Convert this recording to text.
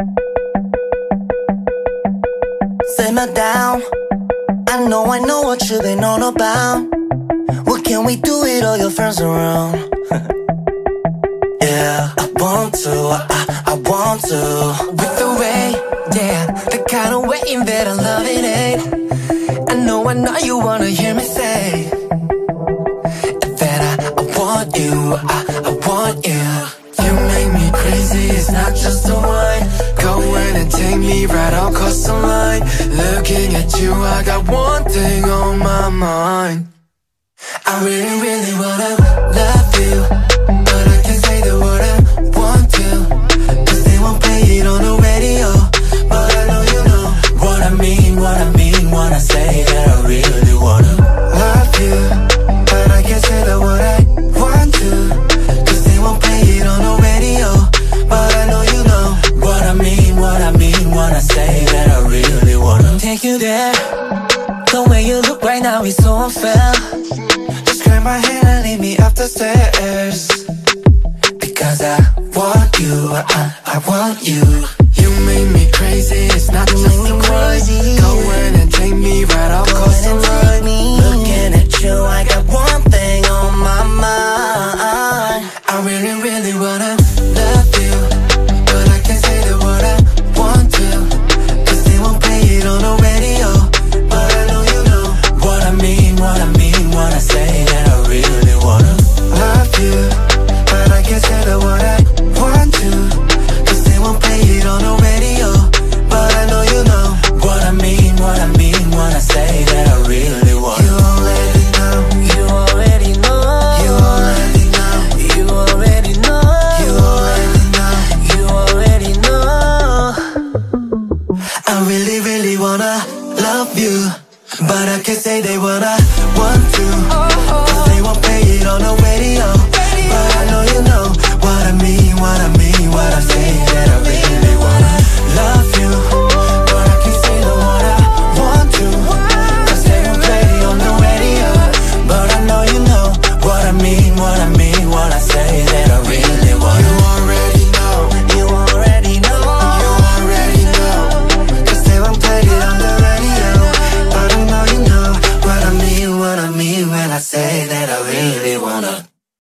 Simmer down. I know what you've been on about. What can we do with all your friends around? Yeah, I want to, I want to. With the way, yeah, the kind of way that I love it, I know you wanna hear me say that I want you, I want you. You make me crazy, it's not just a wine. Go in and take me right across the line. Looking at you, I got one thing on my mind. I really, really wanna love you, but I can't say the word I want to, 'cause they won't play it on the radio. But I know you know what I mean, what I mean when I say that I really wanna love you, but I can't say the word I want to, 'cause they won't play it on the radio. But I know you know what I mean, what I mean when I say that I really wanna take you there. The way you look right now is so unfair. Just grab my hand and lead me up the stairs, because I want you, I want you. You make me crazy, it's not just a word. Go in and take me right across the line. Looking at you, I got one thing on my mind. I really, really wanna love you, but I can't say the word I want to, 'cause they won't play it on the radio. But I know you know what I mean, what I mean when I say that I really wanna love you, but I can't say the word I want to, 'cause they won't play it on the radio. But I know you know what I mean, what I mean when I say that I really want. You already know, you already know, you already know, you already know, you already know, you already know. I really, really wanna love you, but I can't say they wanna want